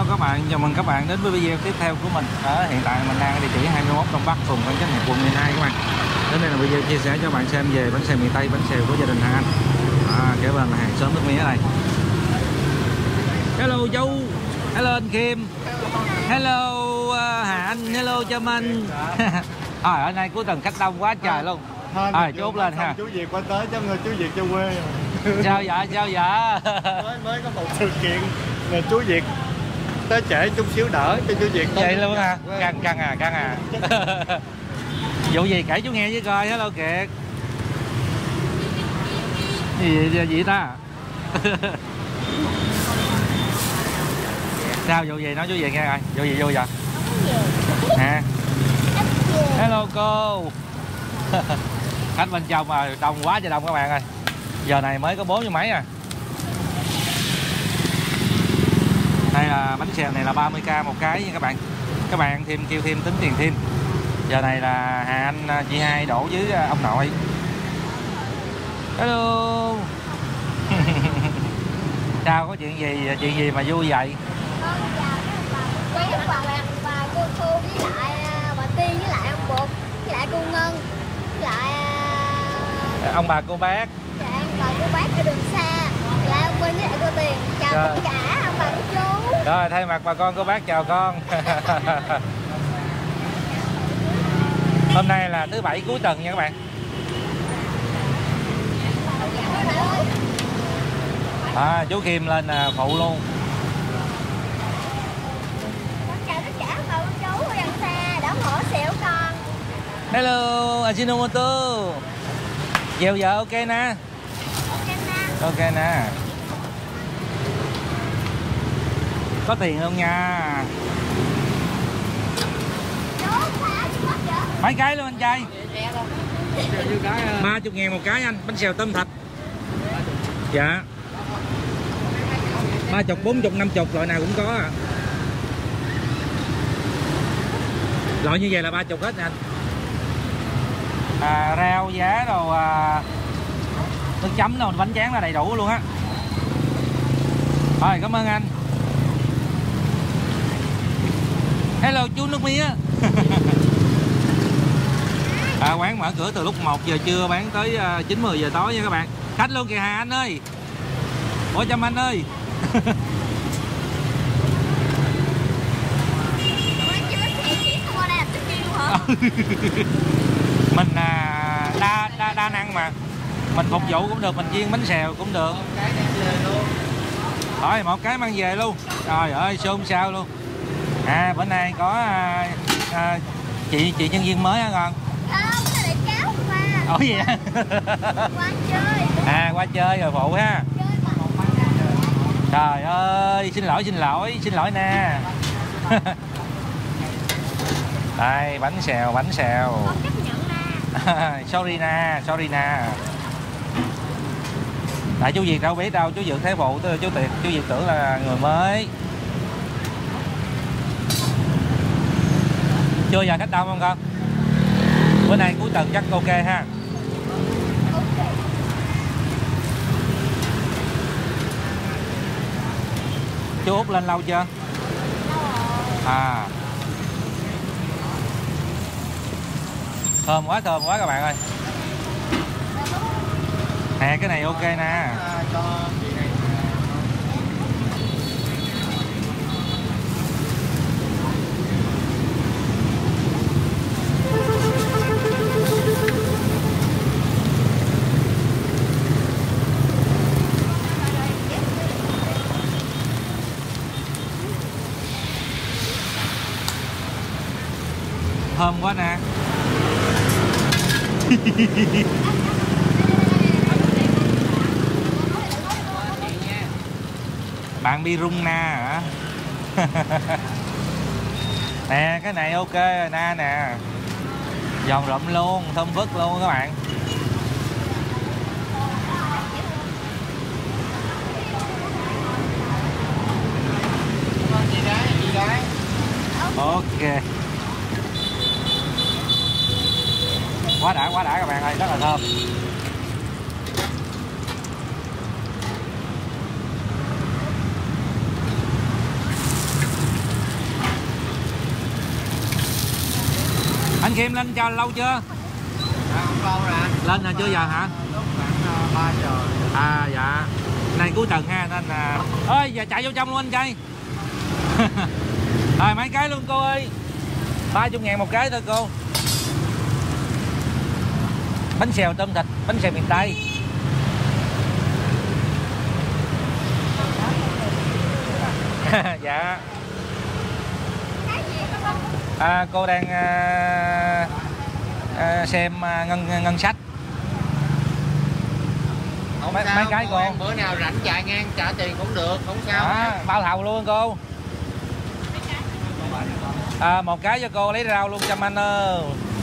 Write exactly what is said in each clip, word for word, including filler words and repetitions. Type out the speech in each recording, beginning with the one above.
các bạn, chào mừng các bạn đến với video tiếp theo của mình. Ở hiện tại mình đang ở địa chỉ hai mươi mốt Đông Bắc, phường Phan Chánh Hiệp, quận mười hai các bạn. Đến đây là video chia sẻ cho bạn xem về bánh xèo miền Tây, bánh xèo của gia đình Hà Anh. À, kế bên là hàng xóm nước mía đây. Hello chú, hello anh Kim, hello uh, Hà Anh, hello Trâm Anh. À, ở đây cuối tuần khách đông quá trời luôn. À, chú Út lên ha. Chú Việt qua tới chứ người chú Việt cho quê. Sao vậy, sao vậy? mới mới có một sự kiện là chú Việt tới trễ chút xíu đỡ cho chú Việt. Vậy luôn hả? Căng căng à, căng à. Vụ gì kể chú nghe với coi. Hello Kiệt. Gì gì, gì ta? Sao vụ gì nói chú Việt nghe rồi. Vụ gì vui vậy? Nè. Hello cô. Khách bên trong mà đông quá trời đông các bạn ơi. Giờ này mới có bốn mươi mấy à. Đây là bánh xèo này là ba mươi k một cái nha các bạn. Các bạn thêm kêu thêm tính tiền thêm. Giờ này là Hà Anh chị hai đổ với ông nội. Hello. Sao có chuyện gì chuyện gì mà vui vậy? Quán bà bà cô Thu với lại bà Tiên với lại ông Bột với lại cô Ngân với lại ông bà cô bác. dạ ông bà cô bác ở đường xa lại ông Minh với lại cô Tiền chào Trời. tất cả ông bà cô chú. Rồi thay mặt bà con cô bác chào con. Hôm nay là thứ bảy cuối tuần nha các bạn. À, chú Kim lên phụ luôn. Chào tất cả ông bà cô chú ở gần xa đã ủng hộ xẻo con. Hello Ajinomoto. Dèo vợ ok nè. Ok nè. Ok nè. Có tiền không nha. Mấy cái luôn anh trai. Ba chục ngàn một cái anh. Bánh xèo tôm thịt. Dạ. Ba chục, bốn chục, năm chục loại nào cũng có à. Loại như vậy là ba chục hết nè anh. À, rau giá đồ à, nước chấm đâu bánh tráng là đầy đủ luôn á. Rồi cảm ơn anh. Hello chú nước mía. À, quán mở cửa từ lúc một giờ trưa bán tới chín mười giờ tối nha các bạn. Khách luôn kìa Hà Anh ơi. Ủa Trâm Anh ơi. Mình à, đa, đa đa năng mà. Mình phục vụ cũng được, mình chiên bánh xèo cũng được. Rồi một cái mang về luôn. Trời ơi xôn xao luôn. À bữa nay có à, à, chị chị nhân viên mới hả con? Không, cái này cháu mà. Ủa gì vậy? Qua chơi. À qua chơi rồi phụ ha. Trời ơi, xin lỗi xin lỗi, xin lỗi nè. Đây bánh xèo, bánh xèo. Con chấp nhận nè. Sorry nè, sorry nè. Tại chú Việt đâu biết đâu, chú Việt thế phụ, chú Việt, chú Việt tưởng là người mới. Chưa giờ khách đông không con? Bữa nay cuối tuần chắc ok ha. Ok. Chú Út lên lâu chưa? Lâu rồi. À. Thơm quá, thơm quá các bạn ơi. Nè cái này ok nè. Thơm quá nè. Bạn bi rung na hả? Nè cái này ok rồi na nè. Giòn rụm luôn, thơm vứt luôn các bạn. Ok. Quá đã, quá đã các bạn ơi, rất là thơm. Kim lên cho lâu chưa? À, không lâu rồi. Lên là chưa giờ hả? Lúc khoảng ba giờ. À dạ. Này cuối tuần ha nên là ơi giờ chạy vô trong luôn anh trai. Rồi mấy cái luôn cô ơi. ba mươi ngàn một cái thôi cô. Bánh xèo tôm thịt, bánh xèo miền Tây. Dạ. À, cô đang à, à, xem à, ngân ngân sách. Không mấy, sao, mấy cái cô. bữa nào rảnh chạy ngang trả tiền cũng được, không sao. À, bao thầu luôn cô. À, một cái cho cô lấy rau luôn cho anh ơi.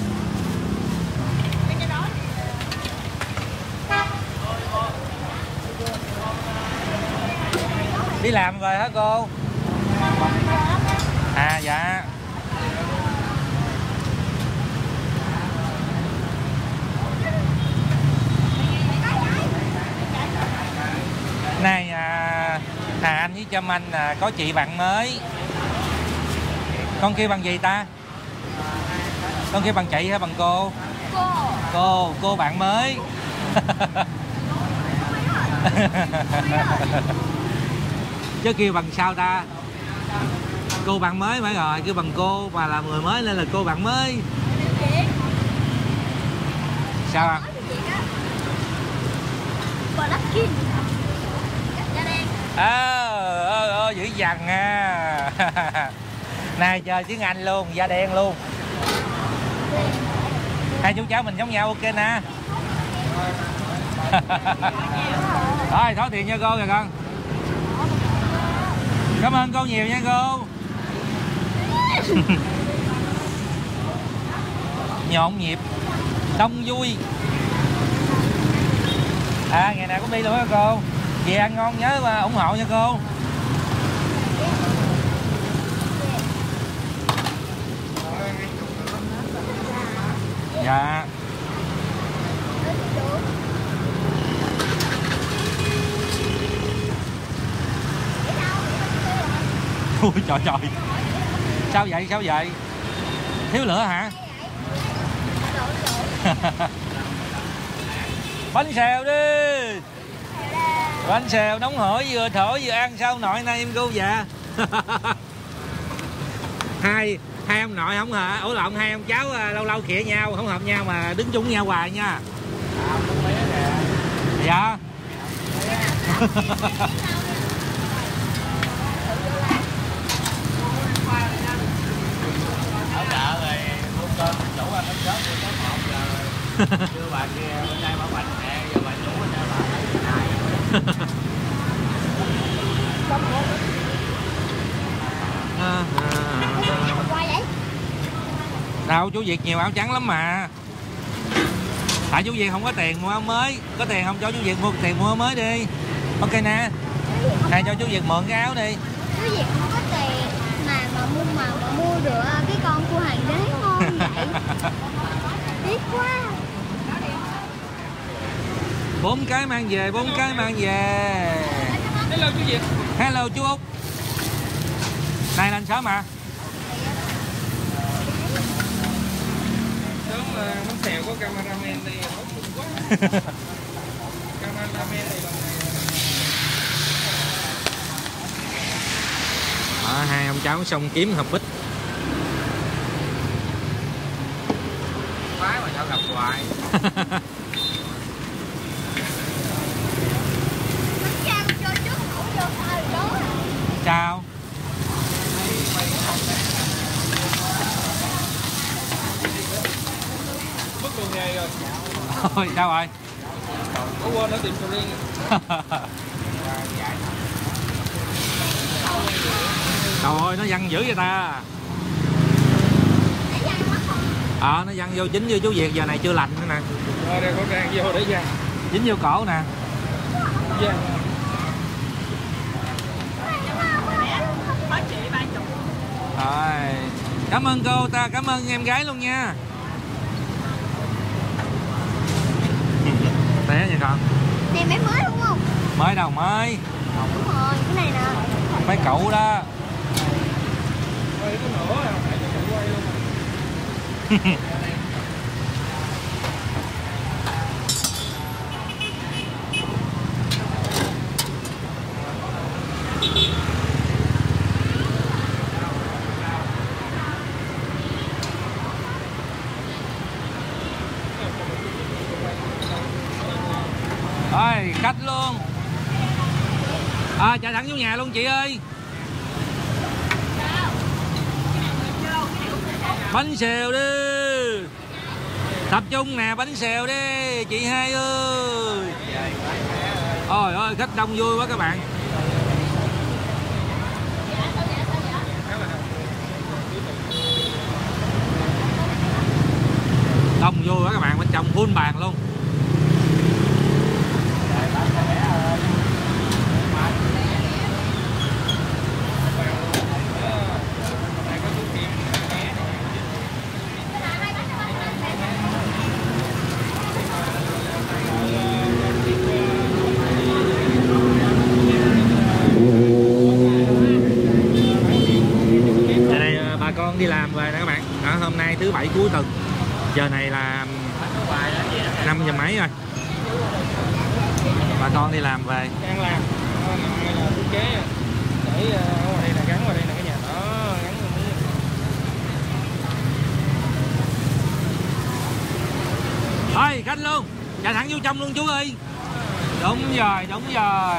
Đi làm rồi hả cô? À dạ. Này à, Hà Anh với Trâm Anh à, có chị bạn mới. Con kêu bằng gì ta? Con kêu bằng chị hay bằng cô? Cô. Cô, cô bạn mới. Chứ kêu bằng sao ta? Cô bạn mới phải rồi, kêu bằng cô mà là người mới nên là cô bạn mới. Sao ạ? À, ơ ơ dữ dằn à. Này chơi tiếng Anh luôn, da đen luôn. Hai chú cháu mình giống nhau ok nè. Rồi thối tiền cho cô rồi con. Cảm ơn cô nhiều nha cô. Nhộn nhịp, đông vui. À ngày nào cũng đi luôn hả cô? Về ăn ngon nhớ mà ủng hộ nha cô. Dạ. Ôi trời trời. Sao vậy sao vậy? Thiếu lửa hả? Bánh xèo đi. Bánh xèo nóng hổi vừa thổi vừa ăn sao nội nay em cô dạ. hai hai ông nội không hả? Ủa lộn hai ông cháu lâu lâu khịa nhau không hợp nhau mà đứng chung nhau hoài nha. Dạ. Ở chợ rồi mua cơm chủ ăn bánh chốt tôi tới một giờ rồi. Đưa bà kia bên đây bà bánh mẹ giờ bà chủ bên đây bà. Đâu chú Việt nhiều áo trắng lắm mà. Tại chú Việt không có tiền mua áo mới. Có tiền không cho chú Việt mua tiền mua áo mới đi. Ok nè. Hay cho chú Việt mượn cái áo đi. Chú Việt không có tiền mà mà mua mà, mà mua được cái con cua hoàng đế ngon vậy. Tiếc quá. Bốn cái mang về, bốn cái mang về. Hello chú Việt. Hello chú Út. Này lên sớm mà. Sớm là bánh xèo có cameraman đi tốt quá. Cameraman này lần này. À, hai ông cháu xong kiếm hộp bích. Phái mà sao gặp hoài. Sao? Mất đường nghề rồi. Ôi sao rồi? Có quên nó tìm sầu riêng. Trời ơi nó văng dữ vậy ta. Ờ à, nó văng vô chính vô chú Việt giờ này chưa lạnh nữa nè. Rồi đây có rang vô để văng. Dính vô cổ nè. Văng. Rồi. Cảm ơn cô ta, cảm ơn em gái luôn nha. Té vậy con. Này máy mới đúng không? Mới đâu mới. Đúng rồi, cái này nè. Máy cũ đó. Quay cái nổ à, phải cho quay luôn. Rồi khách luôn. À, chạy thẳng vô nhà luôn chị ơi. Bánh xèo đi. Tập trung nè, bánh xèo đi chị hai ơi. Ôi ơi, khách đông vui quá các bạn. Đông vui quá các bạn, bên trong full bàn luôn. Đi làm về nè các bạn. Đó, hôm nay thứ bảy cuối tuần, giờ này là năm giờ mấy rồi, bà con đi làm về. Đang làm là thiết kế để ở đây là gắn vào đây là cái nhà đó, gắn vào mấy. Thôi khách luôn, chạy thẳng vô trong luôn chú ơi. Đúng rồi, đúng rồi.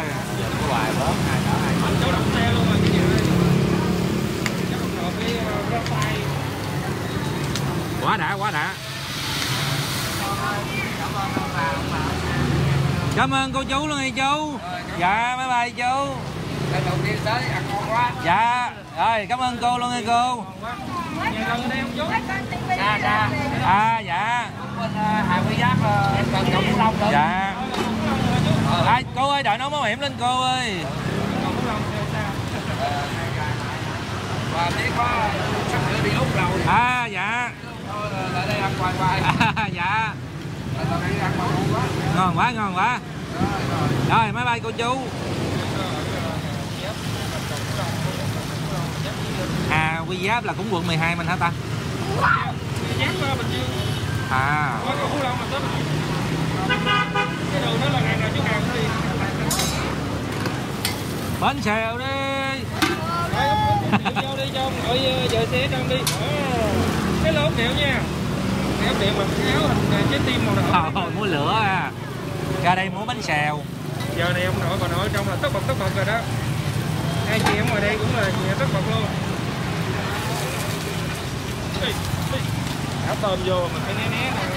Chỗ đậu xe luôn rồi cái nhà đây. Quá đã, quá đã. Cảm ơn cô chú luôn nghe chú. Dạ, bye bye chú. Đầu tiên tới ăn ngon quá. Dạ, rồi cảm ơn cô luôn nghe cô. Nhà gần đây không chú? Xa xa. À dạ. Bên Hà Quy Giáp gần Cầu Phú Long nữa. Dạ. À, cô ơi đợi nấu bảo hiểm lên cô ơi. Cầu Phú Long xa. Và biết có sắp sửa đi Úc rồi. À dạ. Lại đây ăn hoài hoài. À, dạ. Ngon quá, ngon quá. Rồi, máy bay cô chú. À, Quy Giáp là cũng quận mười hai mình hả ta? À. Bánh xèo đi. Vô đi cho ngồi giờ xe trong đi. Cái lốp điệu nha. Áo điệu mà áo hình trái tim màu đỏ. Ờ, múa lửa à. Ra đây múa bánh xèo. Giờ này ông nội còn nội trong là tất bật tất bật rồi đó. Hai chị em ngoài đây cũng là tất bật luôn. Áo tôm vô mình phải né né nè.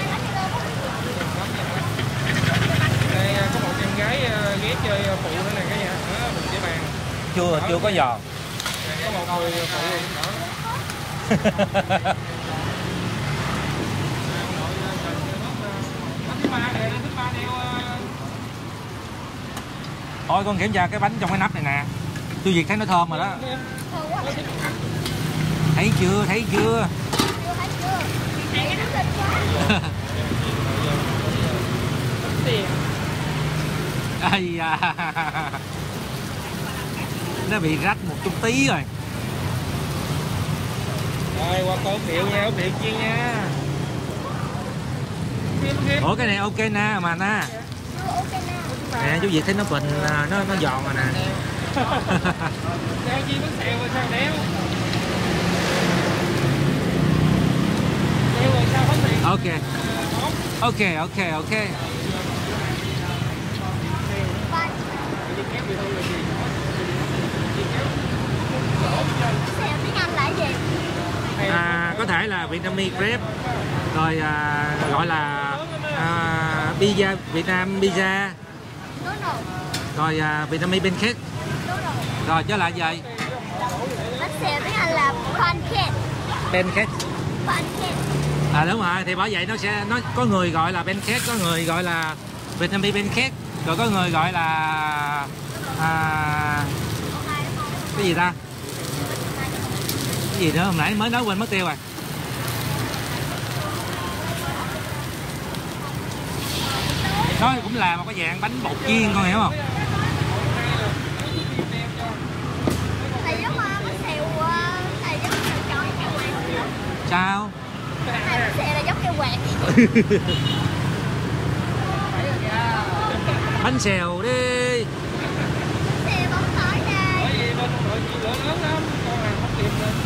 Đây có một em gái ghé chơi phụ nữa nè cả nhà. Đó, mình sẽ bàn. Chưa, chưa có giò. Có một người phụ nữa. Thôi con kiểm tra cái bánh trong cái nắp này nè. Chú Việt thấy nó thơm rồi đó. Thấy chưa, thấy chưa? Ây da. Nó bị rách một chút tí rồi. Rồi qua cô Điệu nha, ốc Điệu chiên nha. Ủa cái này ok na mà na. Nè chú Việt thấy nó bình, nó nó giòn rồi nè. Sao chi bánh xèo rồi sao đéo. Đéo rồi sao bánh xèo. Ok. Ok ok ok. À, có thể là Vietnamese crepe, rồi à, gọi là à, pizza Việt Nam pizza, rồi à, Vietnamese pancake, rồi chứ là gì? Bánh xèo tiếng Anh là pancake. Pancake. Pancake. À đúng rồi, thì bởi vậy nó sẽ nó có người gọi là pancake, có người gọi là Vietnamese pancake, rồi có người gọi là à, cái gì ta? Cái gì nữa hôm nãy mới nói quên mất tiêu rồi. Nó cũng là một cái dạng bánh bột chiên con hiểu không? Thầy giống bánh xèo, thầy giống xèo tròn xèo ngoài. Sao? Thầy Bánh xèo đi. Xe bóng tới đây. Bởi vì bên nội chị lửa lớn lắm, con làm không kịp rồi.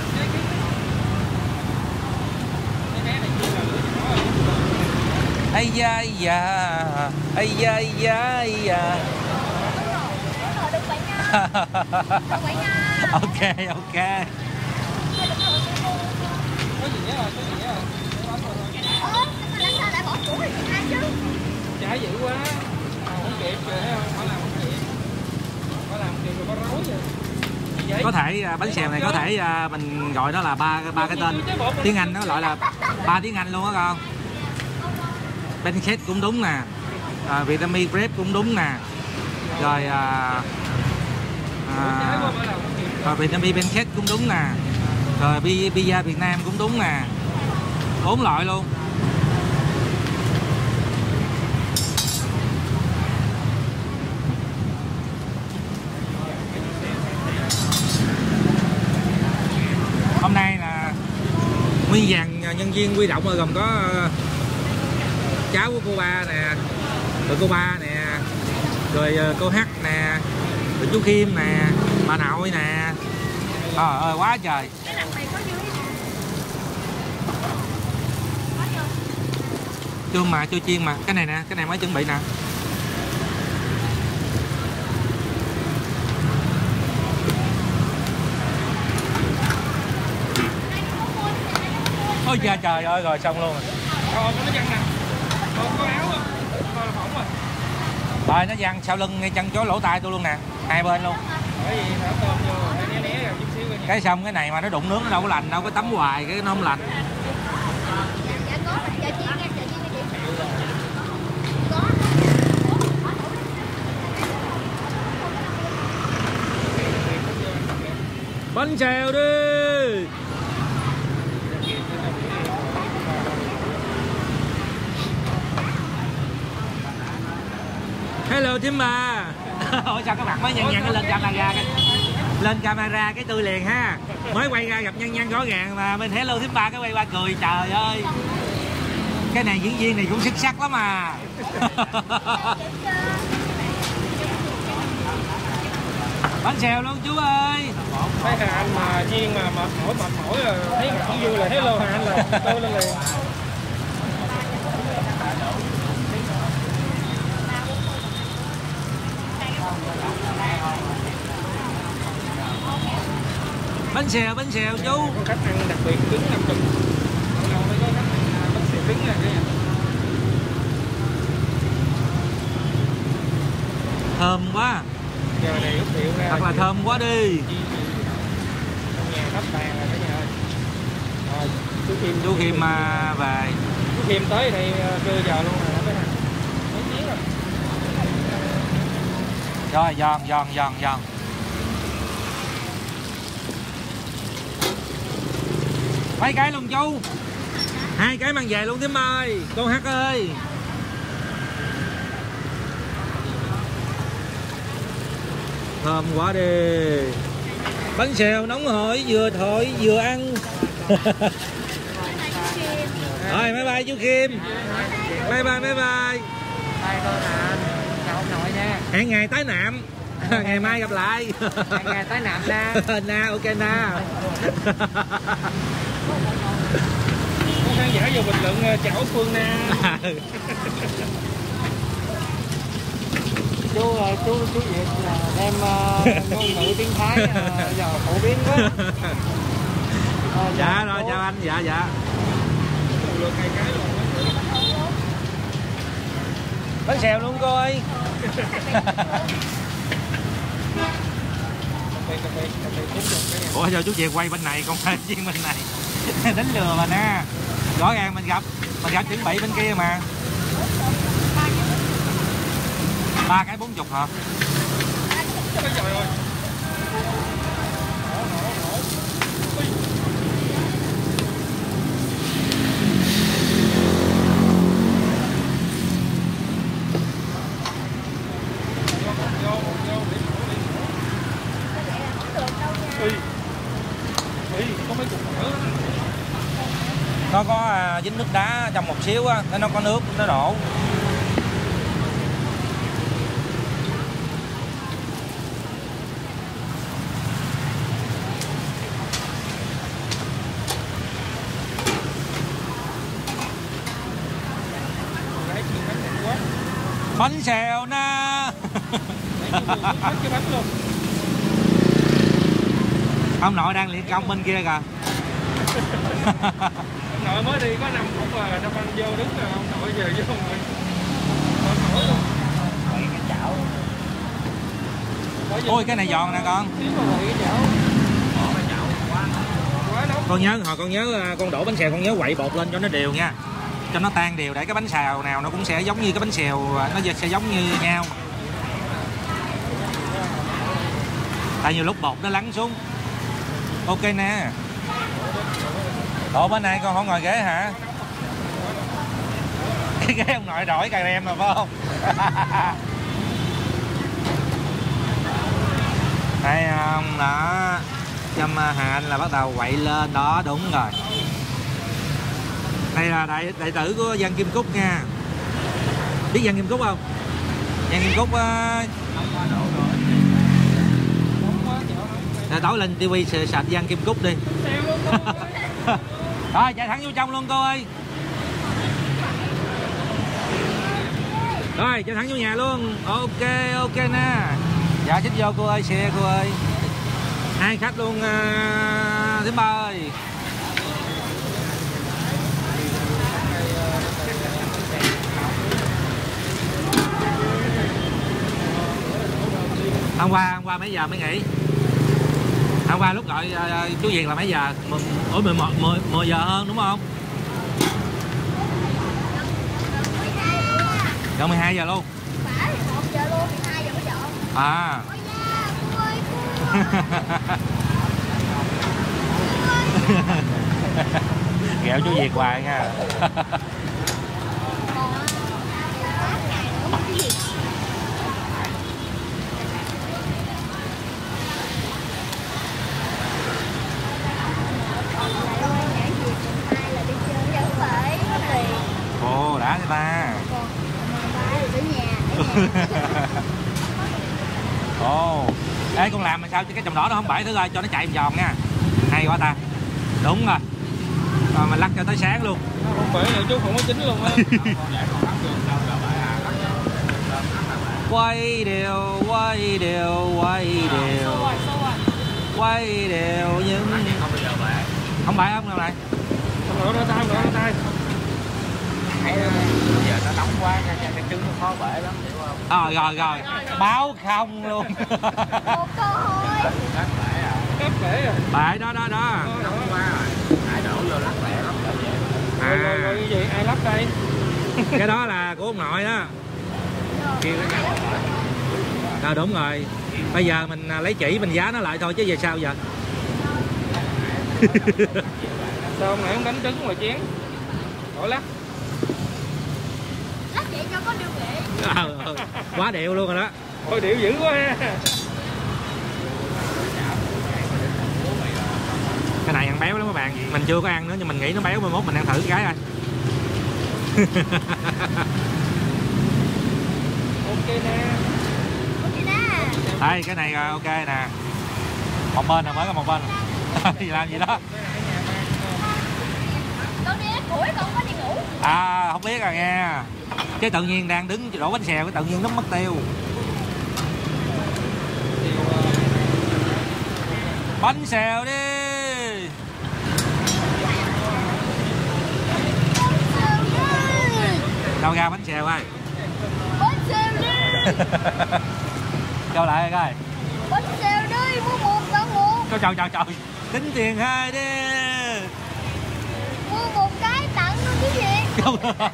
Cái né này chưa là lửa cho nó rồi. Ây da ây da, ây da ây da ây da. Đừng quậy nha. Đừng quậy nha. Ok ok. Có gì nhớ rồi, có gì nhớ rồi. Ơ, mà làm sao lại bỏ củ thì ai chứ? Chả dữ quá. Không kịp rồi, thấy không? Phải làm không kịp. Phải làm kịp rồi có rối rồi. Có thể uh, bánh xèo này có thể uh, mình gọi nó là ba ba cái tên tiếng Anh, nó gọi là ba tiếng Anh luôn á con. Pancake cũng đúng nè, uh, Vietnamese bread cũng đúng nè, rồi uh, uh, Vietnamese pancake cũng đúng nè, rồi pizza Việt Nam cũng đúng nè, bốn loại luôn. Hôm nay là nguyên dàn nhân viên quy động rồi, gồm có cháu của cô ba nè, rồi cô ba nè, rồi cô H nè, rồi chú Kim nè, bà nội nè. Trời ơi quá trời. Cái lần này có dưới nè. Chưa mà, chưa chiên mà. Cái này nè, cái này mới chuẩn bị nè. Ôi da trời ơi, rồi xong luôn rồi. Rồi nó văng nè. Còn có áo không? Còn là phỏng rồi. Rồi nó văng sau lưng ngay chân chối lỗ tai tôi luôn nè, hai bên luôn. Bởi vì thả tôm vô, phải né né ra chút xíu coi nha. Cái xong cái này mà nó đụng nướng nó đâu có lành đâu, cái tắm hoài cái nó không lành. Dạ có, chờ chiên nha, chờ chiên nha chị. Có. Bánh xèo đi. Hello thím ba. Ủa sao các bạn mới nhăn nhăn cái lên camera cái lên camera cái tươi liền ha. Mới quay ra gặp nhăn nhăn rõ ràng mà mình hello thím ba cái quay qua cười, trời ơi. Cái này diễn viên này cũng xuất sắc lắm mà. Bánh xèo luôn chú ơi. Thấy Hà Anh mà chiên mà mệt mỏi mệt mỏi rồi thấy không vui là hello Hà Anh là tôi lên liền. Bánh xèo, bánh xèo chú. Có khách ăn đặc biệt cứng năm chục. Còn đâu mới có khách ăn bánh xèo cứng này kia. Thơm quá. Giờ này úp điệu ra. Thật là thơm quá đi. Trong nhà khách bàn rồi cả nhà ơi. Rồi, chú Kim Chú Kim mà về. Chú Kim tới thì trưa giờ luôn rồi mấy thằng. Mấy tiếng rồi. Rồi giòn giòn giòn giòn. Mấy cái luôn chú. Hai cái mang về luôn thím ơi. Cô H ơi. Thơm quá đi. Bánh xèo nóng hổi, vừa thổi vừa ăn. Rồi bye bye chú Kim. Bye bye bye bye. Bye cô Hà. Chào ông nội nha. Hẹn ngày tái nạm. Ngày mai gặp lại. Hẹn ngày tái nạm na. Na ok na. Có khán giả vô bình luận chào Phương Na. chú chú chú Việt là đem uh, ngôn ngữ tiếng Thái uh, giờ phổ biến quá. Uh, dạ rồi chào anh. Dạ dạ. Bánh xèo luôn cô ơi. Ủa giờ chú về quay bên này còn phải chiên bên này. Đánh lừa mà nè. Rõ ràng mình gặp mình gặp chuẩn bị bên kia mà. Ba cái bốn chục hả? Trời ơi. Ui. Ui, có mấy cục nữa. Nó có à, dính nước đá trong một xíu á, nó có nước nó đổ. Bánh xèo na. Ông nội đang luyện công bên kia kìa. Ông nội mới đi có năm phút mà nó banh vô đứng rồi ông nội về vô rồi. Ôi cái này giòn nè con. Con nhớ hồi con nhớ con đổ bánh xèo con nhớ quậy bột lên cho nó đều nha. Cho nó tan đều để cái bánh xèo nào nó cũng sẽ giống như cái bánh xèo, nó sẽ giống như nhau. Tại nhiều lúc bột nó lắng xuống. Ok nè. Ủa bên này con không ngồi ghế hả? Cái ghế ông nội đổi cà rem mà phải không? Thấy không? Đó. Châm hành là bắt đầu quậy lên đó, đúng rồi. Đây là đại, đại tử của Văn Kim Cúc nha. Biết Văn Kim Cúc không? Văn Kim Cúc uh... đổi lên tivi sạch Văn Kim Cúc đi. Rồi chạy thẳng vô trong luôn cô ơi. Rồi chạy thẳng vô nhà luôn. Ok ok nè. Dạ xích vô cô ơi, xe cô ơi. Hai khách luôn uh, Thím Ba ơi. Hôm qua hôm qua mấy giờ mới nghỉ? Hôm qua lúc gọi uh, chú Việt là mấy giờ? Ủa mười một mười giờ hơn đúng không? Gần mười hai giờ luôn. Phải một giờ luôn, mười hai giờ mới dọn. À. Ghẹo chú Việt hoài nha. Ồ đã người ta. Ồ. Ê con làm mà sao cái chồng đỏ nó không bể thử coi cho nó chạy vòng vòng nha. Hay quá ta. Đúng rồi. Rồi mình lắc cho tới sáng luôn. Không bể rồi chú không có chín luôn á. Quay đều, quay đều, quay đều. Quay đều nhưng không bể không nào này. Không đổ tay, không đổ tay. Bây giờ nó nóng quá nha, cái trứng nó khó bể lắm, hiểu không? Rồi rồi rồi, báo không luôn. Một câu thôi. Cắt bể à? Cắt bể à? Bể đó đó đó. Nóng quá rồi, ai đổ vô lắc bể lắm là vậy. À. Rồi, rồi, rồi gì ai lắp đây? Cái đó là của ông nội đó. Rồi đúng rồi. Bây giờ mình lấy chỉ mình giá nó lại thôi chứ về sao giờ? Sao ông này không đánh trứng mà chén? Đổi lắc. Lắc vậy cho có điều nghệ. À, ừ. Quá điệu luôn rồi đó. Ôi điệu dữ quá ha. Cái này ăn béo lắm các bạn. Mình chưa có ăn nữa nhưng mình nghĩ nó béo, mai mốt mình ăn thử cái coi. Ok nè. Ok nè. Đây cái này ok nè. Một bên là mới có một bên. Làm gì đó? Con đi củi con có đi ngủ. À không biết à nghe. Cái tự nhiên đang đứng đổ bánh xèo cái tự nhiên nó mất tiêu. Bánh xèo đi. Đâu ra bánh xèo ơi. Bánh xèo đi. Cho lại coi. Bánh xèo đi, mua một tặng một. Trời trời trời trời. Tính tiền hai đi. Mua một cái tặng luôn cái gì?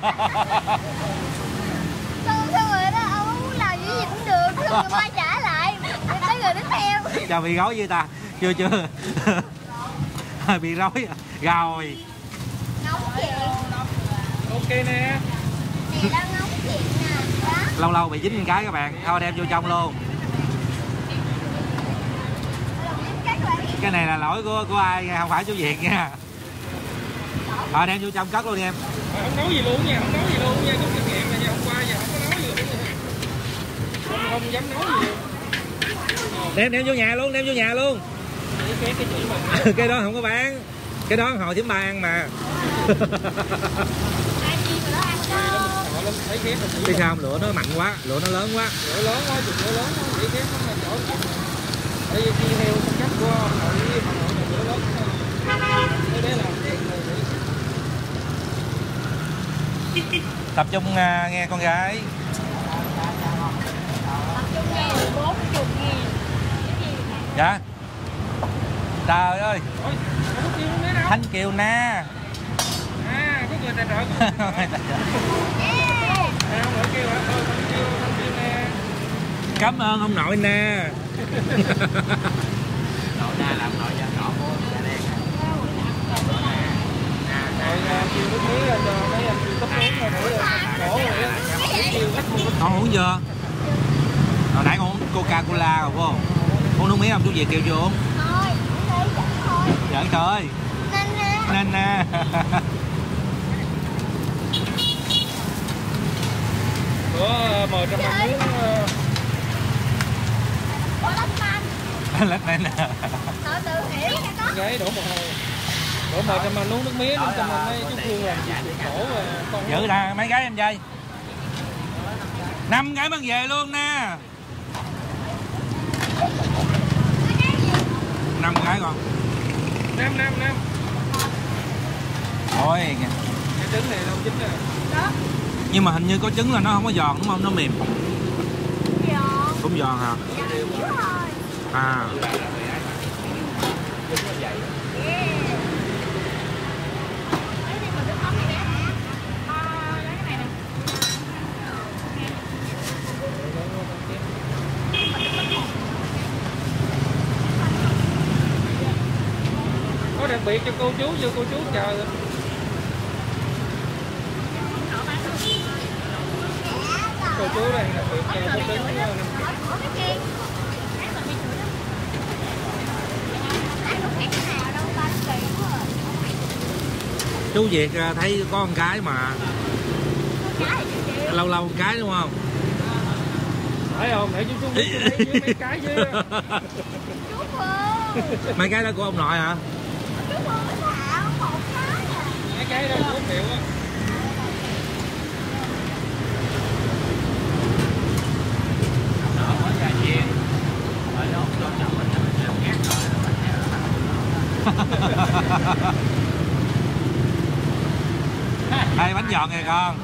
Xong xong rồi đó, ông muốn làm gì cũng được, xong rồi mai trả lại. Tới người đến theo. Chào bị gói với ta. Chưa chưa. Bị rối rồi. Nóng chuyện. Ok nè. Nè đang nóng chuyện nè. Đó. Lâu lâu bị dính cái các bạn. Thôi đem vô trong luôn. Cái này là lỗi của của ai nha, không phải chú Việt nha. À, đem vô trong cất luôn đi em. À, không nấu gì luôn nha, không nấu gì luôn nha, chút kinh nghiệm là nha, hôm qua giờ không có nấu gì luôn nha. Không, không dám nấu gì luôn. Đem đem vô nhà luôn, đem vô nhà luôn. Cái, cái, cái, mà... Cái đó không có bán. Cái đó hồi thím ba ăn mà. Cái sao lửa nó mạnh quá, lửa nó lớn quá. Lửa lớn quá, chụp lửa lớn quá, để ghét nó là chỗ. Đây là chi heo không chắc của ông nội, ông nội là lửa lớn. Đây để làm chuyện này. Tập trung uh, nghe con gái. Tập trung nghe bốn chục nghìn. Dạ. Trời ơi. Ôi, không kêu nó đâu. Thanh Kiều Na. À, có người tài trợ. À, ông nội kêu hả? Thôi, không kêu, không kêu nè. Cảm ơn ông nội Na. Nội Na làm nội da đỏ của da đen. Rồi kêu nước mía cho mấy anh kêu cấp uống rồi để khổ rồi á. Kêu khách mua. Con uống chưa? Hồi nãy con uống Coca-Cola rồi phải không? Uống nước mía không chú Việt kêu vô uống. Thôi, đi dẫn thôi. Giỡn trời. Nên nè. Nên nè. Bữa mời trong anh muốn Có lắm anh. Lết lên nè. Tự tự hiểu cái đó. gái đổ mồ hôi. Bữa mời trong anh uống nước mía nên trong anh mấy chú Phương làm chuyện khổ rồi con. Giữ ra mấy gái em dây. Năm gái mang về luôn nè. Năm gái con. Năm năm năm. Thôi. Cái trứng này đâu chín nè. Đó. Nhưng mà hình như có trứng là nó không có giòn đúng không? Nó mềm. Giòn. Cũng giòn hả? Dạ, xíu thôi. À. Có đặc biệt cho cô chú, vô cô chú chờ. Cô chú đây đặc biệt cho cô trứng năm triệu. Chú Việt thấy có con cái mà lâu lâu một cái đúng không? Thấy không? Để chú chú biết thấy với mấy cái chứ. Chú Phương. Mấy cái đó của ông nội hả? Chú Phương mới thả một cái à. Mấy cái đó bốn triệu á. Đó có da chiên. Rồi nó cho chồng mình làm ngát rồi nó bánh heo nó. Đây bánh giòn kìa con.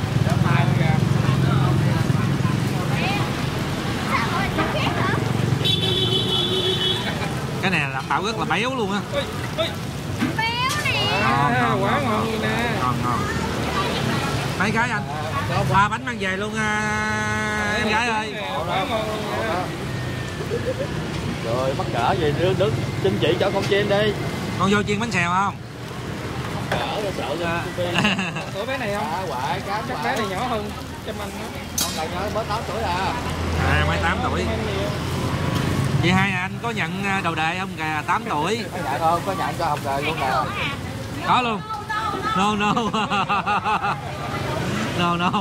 Cái này là bảo rất là béo luôn á. Béo nè. À, quá ngon luôn nè. Ngon ngon. Mấy cái anh. À, bánh mang về luôn à, em gái ơi. Quá ngon luôn nè. Rồi mắc cỡ gì đứng đứng xin chị cho con chiên đi. Con vô chiên bánh xèo không? Cỡ rồi sợ ra. Tuổi bé này không? À quả cá Chắc bé này nhỏ hơn trăm anh đó. Con này mới tám tuổi à. À mới tám tuổi. Chị hai anh có nhận đầu đề không kìa, tám tuổi. Có nhận không? Có nhận cho học đời luôn nè. Có luôn. No no. No no.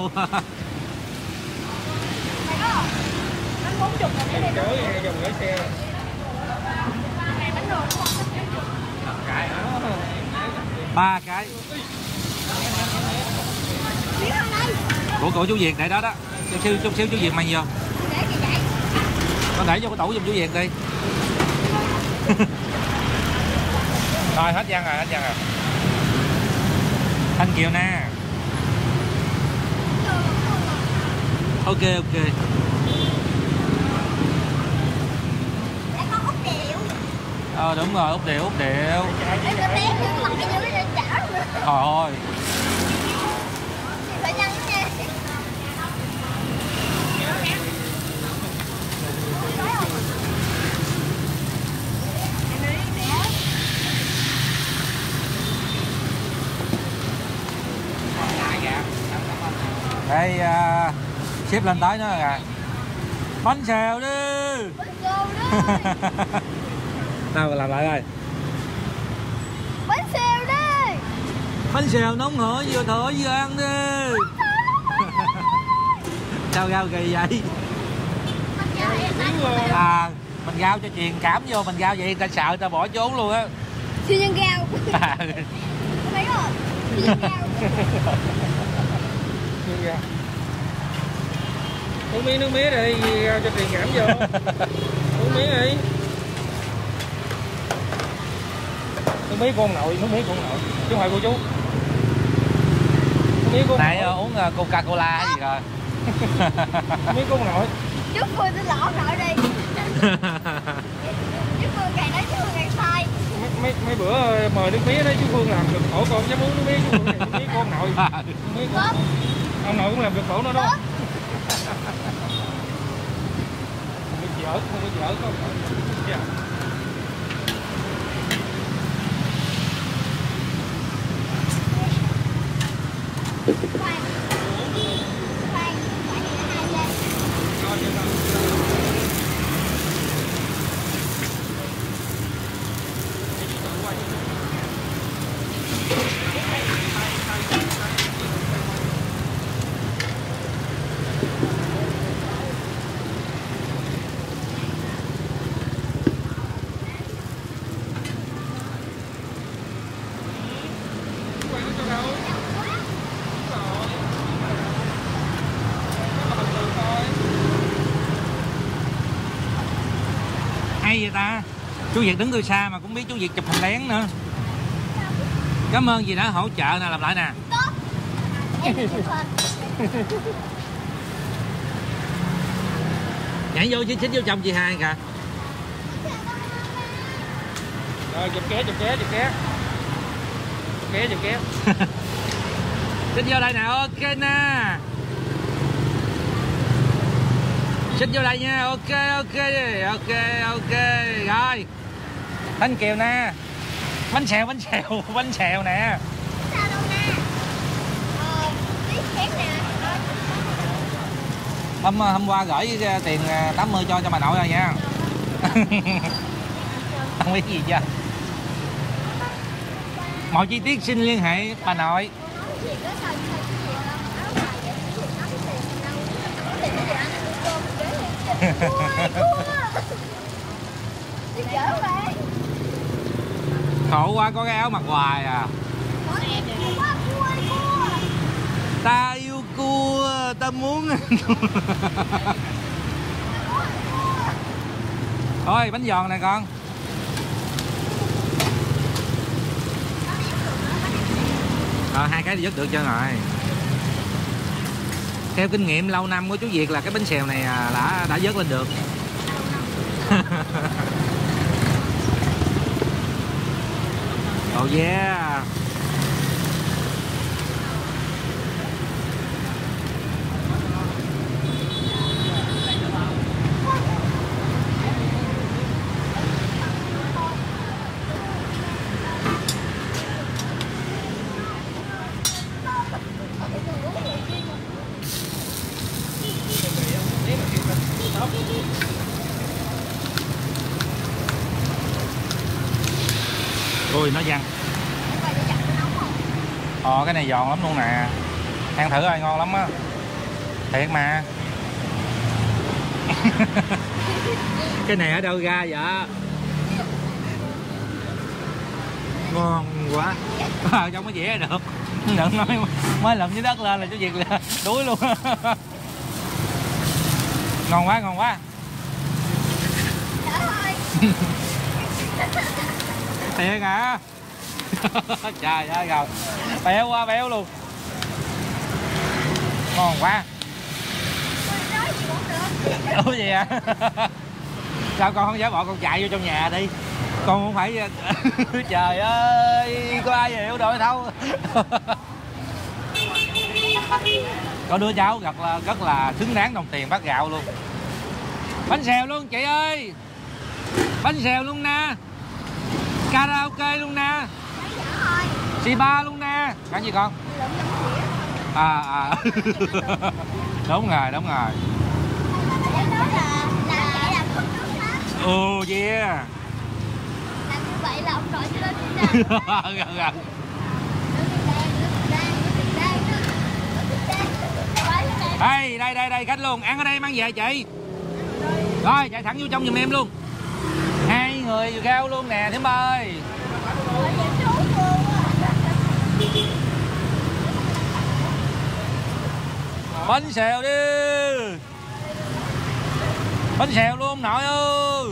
Bánh bốn chục rồi để Chở hai dòng gửi xe. bánh đồ đúng không? Cái hả? Ba cái. Của cổ chú Việt để đó đó. Chút xíu chút xíu chú Việt mang vô. Để kìa vậy. Con để vô cái tủ giùm chú Việt đi. Rồi hết văn rồi, hết văn rồi. Thanh Kiều Na. Ok ok. Để con út điệu. Ờ đúng rồi, út điệu, út điệu. Để có té nhưng mặt cái dưới để chảo nữa. Trời ơi. Phải nhân nha. Đây uh, ship lên tới nữa kìa. Bánh xèo đi. Bánh xèo đi. Nào làm lại coi. Bánh xèo đi. Bánh xèo nóng hổi vừa thổi vừa ăn đi. Sao gao kỳ vậy? À, mình gao cho truyền cảm vô, mình gao vậy người ta sợ, người ta bỏ trốn luôn á. Siêu nhân gao. À. Thấy không? Siêu nhân gao. Uống miếng nước mía đi, gao cho truyền cảm vô. Uống miếng đi. Nước mía con nội, nước mía con nội, chứ không phải cô chú. Nước mía con Này nội. uống Coca Cola hay gì rồi? Nước mía con nội. Chú Phương tôi lỏ nội đi. Chú Phương ngày đó chú Phương ngày sai. Mấy, mấy, mấy bữa mời nước mía đó chú Phương làm được khổ con dám uống nước mía, chú Phương này, nước mía con nội. Nước mía con nội. Ông nội cũng làm được khổ nó đó. Không có giỡn, không có giỡn con. Dạ. Khoan. Khoan. Phải gì nữa hai lên. Cho cho con. Hay vậy ta, chú Việt đứng từ xa mà cũng biết chú Việt chụp hình lén nữa. Cảm ơn gì đã hỗ trợ nè, làm lại nè. Tốt. Em chụp hình. Nhảy vô xích xích vô chồng chị hai kìa. Rồi chụp ké, chụp ké, chụp ké. Chụp ké, chụp ké. Xích vô đây nè, ok nè. Xích vô đây nha, ok ok ok ok rồi. Bánh kẹo nè, bánh xèo bánh xèo bánh xèo nè. Sao đâu nè. Ờ, tí khác nè. Hôm hôm qua gửi tiền tám mươi cho cho bà nội rồi nha. Không biết gì chưa. Mọi chi tiết xin liên hệ bà nội. Nói chuyện đó sao sao cái gì đâu. Áo bài vậy cái gì nó cái tiền đâu. Cái tiền cái gì ăn ăn cơm kế liền. Đi chở về. Khổ quá, có cái áo mặc hoài à. Quá cua cua. Ta yêu cua, ta muốn. Thôi bánh giòn nè con. Ờ, hai cái thì dứt được cho rồi. Theo kinh nghiệm lâu năm của chú Việt là cái bánh xèo này đã đã vớt lên được. Oh yeah. Ui nó văng. Ờ cái này giòn lắm luôn nè. Ăn thử rồi ngon lắm á. Thiệt mà. Cái này ở đâu ra vậy? Ngon quá. Ờ trong cái dĩa được. Đừng nói mới lụm dưới đất lên là chú Việt là đuối luôn. Ngon quá, ngon quá. Thiệt hả? Trời ơi rồi. Béo quá, béo luôn. Ngon quá. Ủa gì à? Sao con không dám bỏ con chạy vô trong nhà đi. Con không phải. Trời ơi, có ai hiểu đổi đâu. Có đứa cháu rất là rất là xứng đáng đồng tiền bát gạo luôn. Bánh xèo luôn chị ơi. Bánh xèo luôn nè. Karaoke luôn nè. Xì ba luôn nè. Cái gì con? À à. Đúng rồi, đúng rồi. Oh yeah. Làm như vậy là ông nội sẽ lên trên. Gần gần. Đây đây đây đây khách luôn, ăn ở đây mang về chị. Rồi chạy thẳng vô trong giùm em luôn. Hai người rau luôn nè Thiểm ơi. Bánh xèo đi. Bánh xèo luôn nội ơi.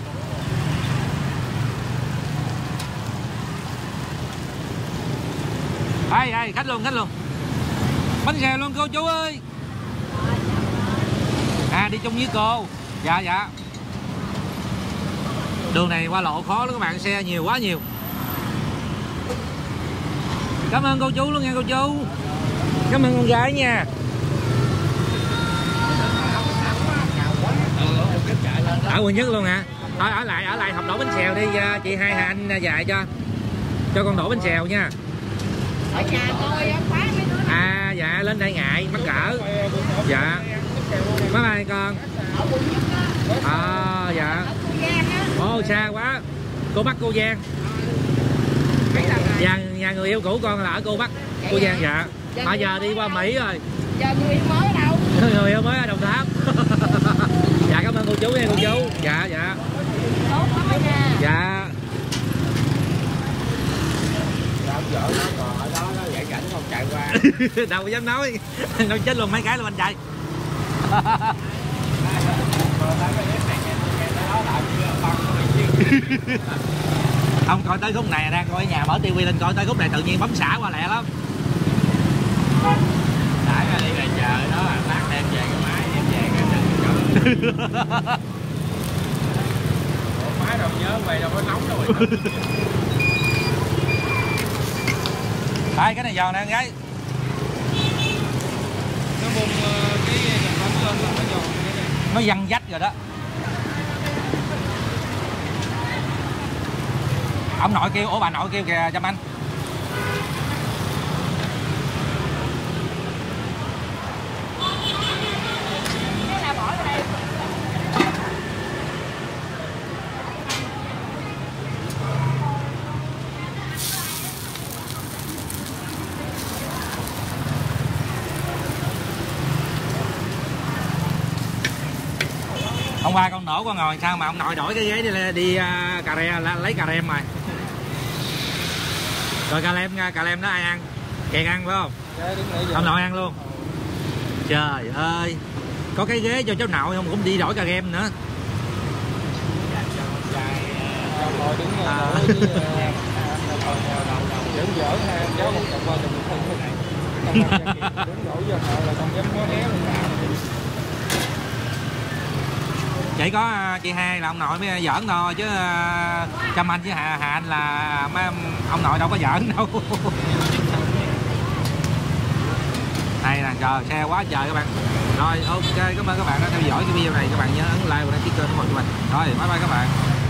Đây đây khách luôn khách luôn. Bánh xèo luôn cô chú ơi. À đi chung với cô. Dạ dạ. Đường này qua lộ khó lắm các bạn, xe nhiều quá nhiều. Cảm ơn cô chú luôn nha cô chú. Cảm ơn con gái nha. Ở quận Nhất luôn hả? Thôi ở lại ở lại học đổ bánh xèo đi chị hai Hà Anh dạy cho. Cho con đổ bánh xèo nha. Ở nhà tôi khóa mấy đứa. À dạ lên đây ngại mắc cỡ. Dạ. Bye bye con. À dạ. Ồ xa quá. Cô Bắc cô Giang. Dạ, nhà người yêu cũ con là ở cô Bắc cô Giang. Dạ mà giờ đi qua Mỹ rồi. Giờ người yêu mới ở đâu? Người yêu mới ở Đồng Tháp. Dạ cảm ơn cô chú nha cô chú. Dạ dạ. Tốt lắm đó nha. Dạ. Vợ nó còn ở đó nó dạy cảnh không chạy qua. Đâu có dám nói. Nó chết luôn mấy cái luôn anh trai. Không coi tới khúc này đang coi ở nhà mở tivi lên coi tới khúc này tự nhiên bấm xả qua lẹ lắm. Đãi ra đi ra chờ đó lát đem về cái máy đem về cái đừng chỗ. Máy đâu nhớ về đâu có nóng đâu rồi. Đây cái này giòn nè anh gái. Nó bung cái sản phẩm lên là nó giòn cái này. Nó văng vách rồi đó. Ông nội kêu, ủa bà nội kêu kìa Trâm Anh. Hôm qua con nổ con ngồi sao mà ông nội đổi cái ghế đi đi uh, cà re lấy cà rem rồi. Rồi cà lem cà lem đó ai ăn? Kẹt ăn phải không? Ông nội ăn luôn. Trời ơi. Có cái ghế cho cháu nội không cũng đi đổi cà rem nữa. À. Giỡn giỡn ha, cháu một chồng qua chồng một thân thế này. Đứng nổi giờ là con dám có hé luôn. Chỉ có chị hai là ông nội mới giỡn thôi chứ Trâm Anh với Hà, Hà Anh là mấy ông nội đâu có giỡn đâu. Đây nè trời xe quá trời các bạn. Rồi ok cảm ơn các bạn đã theo dõi cái video này, các bạn nhớ ấn like và đăng ký kênh của mình. Rồi bye bye các bạn.